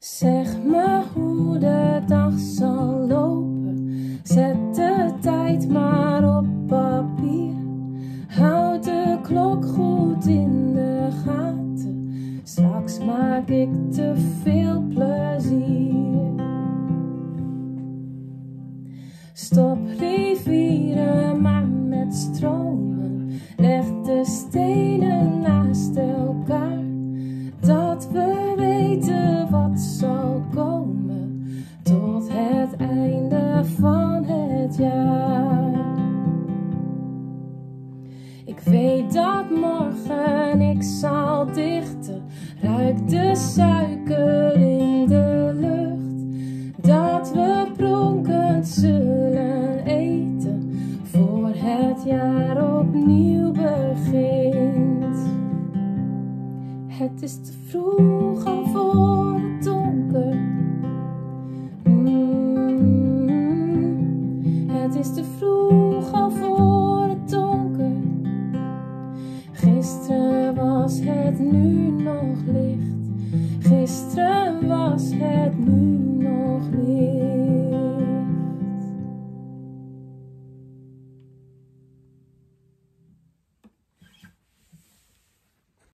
Zeg me hoe de dag zal lopen, zet de tijd maar op papier. Houd de klok goed in de gaten, straks maak ik te veel plezier. Stop rivieren maar met stromen, leg de stenen naast elkaar, dat we weten wat zal komen tot het einde van het jaar. Ik weet dat morgen ik zal dichten, ruik de suiker in de lucht, dat we pronkend zullen eten voor het jaar opnieuw begint. Het is te vroeg al voor het donker. Het is te vroeg al voor het donker. Gisteren was het nu nog licht. Gisteren was het nu nog